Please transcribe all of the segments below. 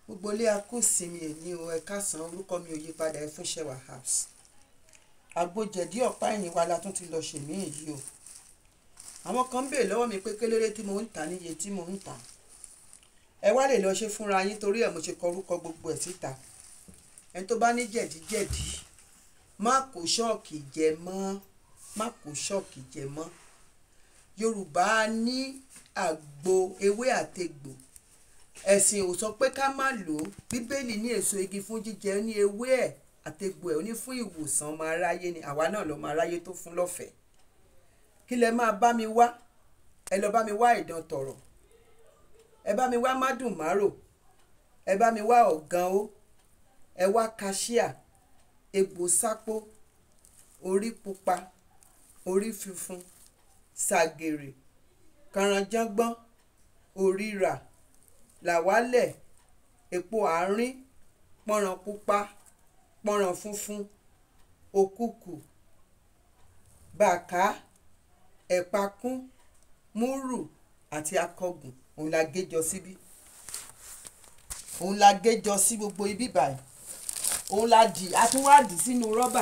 Gbogbo ilé akósinmi èní o ẹ káàsán orúkọ mi ò yí padà ẹ fún Ṣẹwà Herbs. Agbo Jẹ̀dí ọ̀pá ẹ̀yìn wa la tún ti lọ ṣèmí èyí o. Àwọn kan ń bèèrè lọ́wọ́ mi pé kéléré tí mo ń tà níye tí mo ń tà. Ẹ wá lè lọ ṣe fúnra yín torí ẹ̀ mo ṣe kọ orúkọ gbogbo ẹ̀ síta. Ẹni tó bá ní jẹ̀díjẹ̀dí má kó ṣọ́ọ̀kì jẹ mọ́, má kó ṣọ́ọ̀kì jẹ mọ́. Yorùbá ní àgbo ewé àtegbò. Ẹ̀sìn ò sọ pé ká má lò ó. Bíbélì ní èso igi fún jíjẹ, ní ewé ẹ̀ àtegbò ẹ̀ ó ní fún ìwòsàn ọmọ aráyé ni. Àwa náà lọ́mọ aráyé tó fún lọ́fẹ̀ẹ́. Kí lẹ máa bá mi wá? Ẹ lọ bá mi wá ìdán tọ̀rọ̀. Ẹ bá mi wá mádùnmárò. Ẹ bá mi wá ọ̀gán ó. Ẹ wá kaṣíà, egbò sápó, orí pupa, orí funfun, ṣàgèrè, kàrànjọ́gbọ́n, òrìrà, làwálẹ̀, èpo àárín, pọ̀nrán pupa, pọ̀nrán funfun, òkùkù, bàká, ẹ̀pàkún, múrù àti akọgùn. Òun la géjọ síbí. Òun la géjọ sí gbogbo ibi báyìí. Òun la dì, a tún wá dì sínú rọ́bà.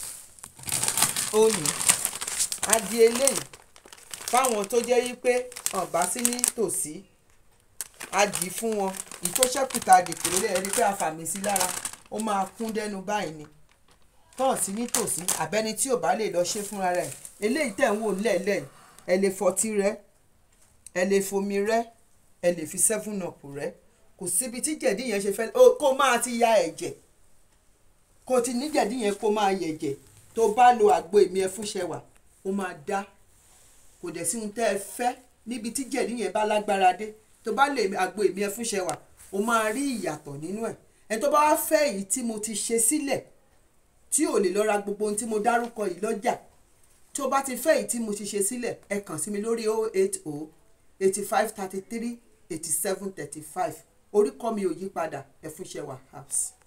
Ó ní a di eléyìí fáwọn tó jẹ́ wípé ọ̀bá sí ní tòsí. A dì fún wọn. Ìtó ṣẹ́kù ta dì kúrò lẹ́yìn rí pé a fàmì sí lára. Ó máa kún dẹ́nu báyìí ni. Tọ́ọ̀ sí ní tòsí àbẹ́ni tí ò bá lè lọ ṣe fúnra rẹ̀. Eléyìí tẹ̀ ń wò lẹ́ẹ̀lẹ́ ẹ lè fọtí rẹ́, ẹ lè fomi rẹ́, ẹ lè fi 7up rẹ́. Kò síbi tí jẹ̀dí yẹn ṣe fẹ́ kó máa ti ya ẹ̀jẹ̀. Kò ti ní jẹ̀dí yẹn kó máa yẹ̀jẹ̀. Tó bá lo àgbo èmi ẹ fún Ṣẹwà, ó máa dá. Kò dẹ̀ sí ohun tẹ́ ẹ fẹ́ níbi tí jẹ̀dí yẹn bá lágbára dé. Tó bá lè àgbo èmi ẹ fún Ṣẹwà, ó máa rí ìyàtọ̀ nínú ẹ̀. Ẹni tó bá wá fẹ́ èyí tí mo ti ṣe sílẹ̀ tí ò lè lọ ra gbogbo ohun tí mo dárúkọ yìí lọ́jà. Tí o bá ti fẹ́ èyí tí mo ti ṣe sílẹ̀, ẹ kàn sí mi lórí 080 85 33 87 35. Orúkọ mi ò yí padà ẹ fún Ṣẹwà Herbs.